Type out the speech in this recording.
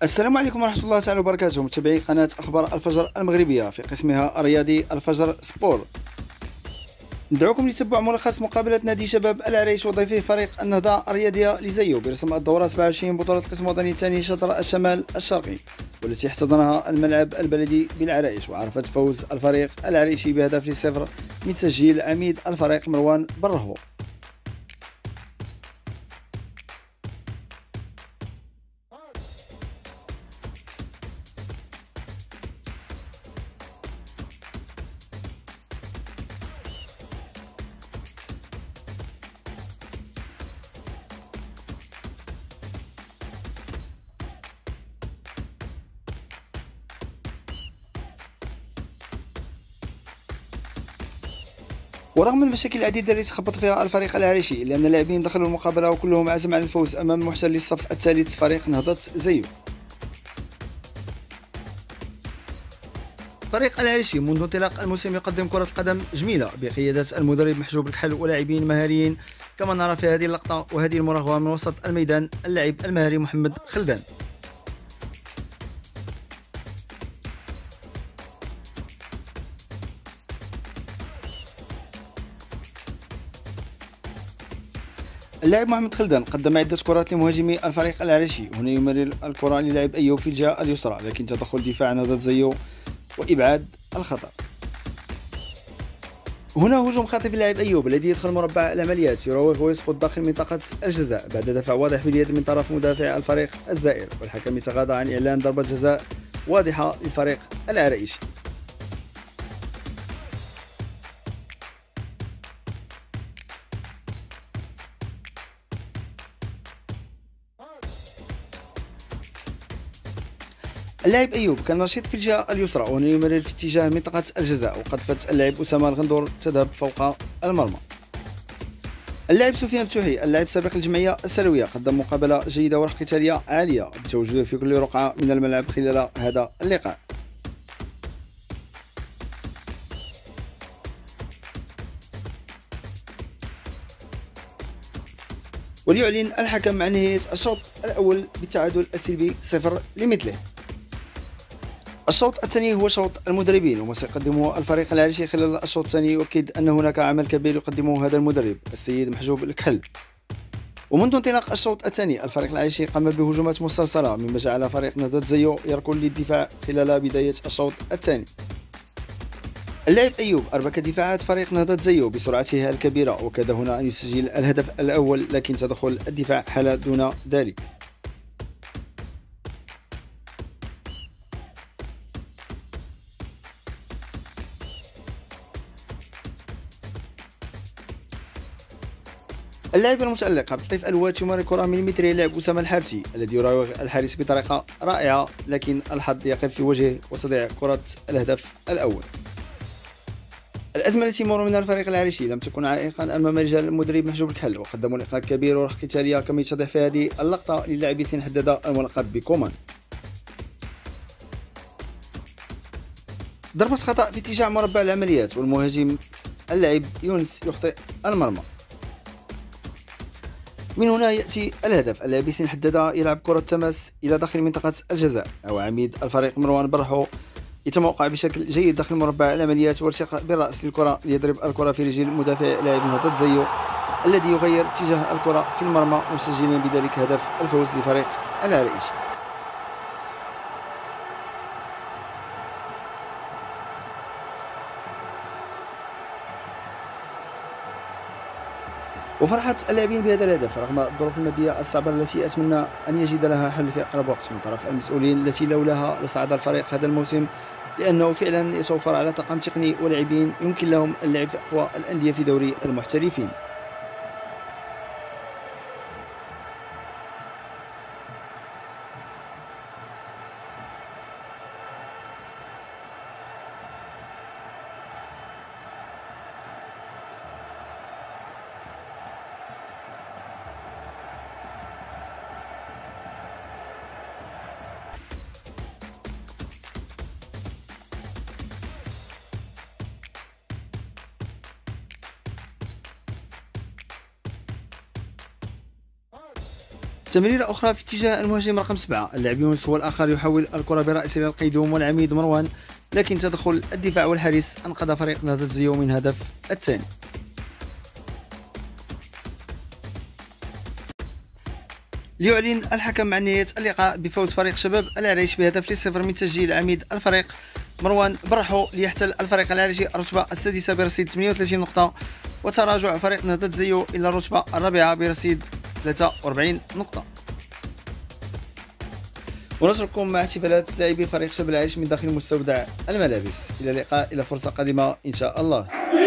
السلام عليكم ورحمة الله تعالى وبركاته، متابعي قناة أخبار الفجر المغربية في قسمها الرياضي الفجر سبور. ندعوكم لتتبع ملخص مقابلة نادي شباب العريش وضيفه فريق النهضة الرياضية لزيو برسم الدورة 27 بطولة القسم الوطني الثاني شطر الشمال الشرقي، والتي احتضنها الملعب البلدي بالعرائش، وعرفت فوز الفريق العريشي بهدف لصفر من تسجيل عميد الفريق مروان برهو. ورغم المشاكل العديدة التي تخبط فيها الفريق العريشي، إلا أن اللاعبين دخلوا المقابلة وكلهم عزم على الفوز أمام المحتل الصف الثالث فريق نهضة زيو. فريق العريشي منذ انطلاق الموسم يقدم كرة قدم جميلة بقيادة المدرب محجوب الكحل ولاعبين مهاريين كما نرى في هذه اللقطة، وهذه المراوغة من وسط الميدان اللاعب المهاري محمد خلدان. اللاعب محمد خلدان قدم عدة كرات لمهاجمي الفريق العريشي، هنا يمرر الكرة للاعب أيوب في الجهة اليسرى، لكن تدخل دفاع نهضة زيو وإبعاد الخطر. هنا هجوم خاطف اللاعب أيوب الذي يدخل مربع العمليات، يراوغ ويسقط داخل منطقة الجزاء بعد دفع واضح باليد من طرف مدافع الفريق الزائر، والحكم يتغاضى عن إعلان ضربة جزاء واضحة للفريق العرائشي. اللاعب أيوب كان نشيط في الجهة اليسرى، وهنا يمرر في اتجاه منطقة الجزاء، وقذفت اللاعب أسامة الغندور تذهب فوق المرمى. اللاعب سفيان فتوحي اللاعب السابق للجمعية السلوية قدم مقابلة جيدة وروح قتالية عالية بتواجده في كل رقعة من الملعب خلال هذا اللقاء. وليعلن الحكم عن نهاية الشوط الأول بالتعادل السلبي 0 لمثله. الشوط الثاني هو شوط المدربين، وما سيقدمه الفريق العريشي خلال الشوط الثاني يؤكد أن هناك عمل كبير يقدمه هذا المدرب السيد محجوب الكحل. ومنذ انطلاق الشوط الثاني الفريق العريشي قام بهجمات مسلسلة، مما جعل فريق نهضة زيو يركن للدفاع خلال بداية الشوط الثاني. اللاعب أيوب أربك دفاعات فريق نهضة زيو بسرعته الكبيرة، وكاد هنا أن يسجل الهدف الأول، لكن تدخل الدفاع حال دون ذلك. اللاعب المتألق عبد اللطيف الوات يمرر كرة من متر اللاعب أسامة الحارثي الذي يراوغ الحارس بطريقة رائعة، لكن الحظ يقف في وجهه وتضيع كرة الهدف الأول. الأزمة التي يمر منها الفريق العريشي لم تكن عائقا أمام رجال المدرب محجوب الكحل، وقدموا لقاء كبير وروح قتالية كما يتضح في هذه اللقطة للاعب سين حدادة الملقب بكومان. ضربة خطأ في اتجاه مربع العمليات، والمهاجم اللاعب يونس يخطئ المرمى. من هنا يأتي الهدف، اللاعب سين حدادة يلعب كرة تماس إلى داخل منطقة الجزاء، وعميد الفريق مروان برحو يتموقع بشكل جيد داخل مربع العمليات وارتقاء بالرأس للكرة ليضرب الكرة في رجل مدافع لاعب نهضة زيو الذي يغير اتجاه الكرة في المرمى، مسجلا بذلك هدف الفوز لفريق العرائش. وفرحة اللاعبين بهذا الهدف رغم الظروف المادية الصعبة التي أتمنى أن يجد لها حل في أقرب وقت من طرف المسؤولين التي لولاها لصعد الفريق هذا الموسم، لأنه فعلا يتوفر على طاقم تقني ولاعبين يمكن لهم اللعب في أقوى الأندية في دوري المحترفين. تمريرة أخرى في اتجاه المهاجم رقم 7. اللاعب يونس هو الآخر يحول الكرة برأسه إلى القيدوم والعميد مروان، لكن تدخل الدفاع والحارس أنقذ فريق نهضة الزيو من هدف الثاني. ليعلن الحكم عن نهاية اللقاء بفوز فريق شباب العريش بهدف ل0 من تسجيل عميد الفريق مروان برحو، ليحتل الفريق العريشي الرتبة السادسة برصيد 38 نقطة، وتراجع فريق نهضة الزيو إلى الرتبة الرابعة برصيد 43 نقطة. ونترككم مع احتفالات لاعبي فريق شباب العريش من داخل مستودع الملابس. إلى اللقاء، إلى فرصة قادمة إن شاء الله.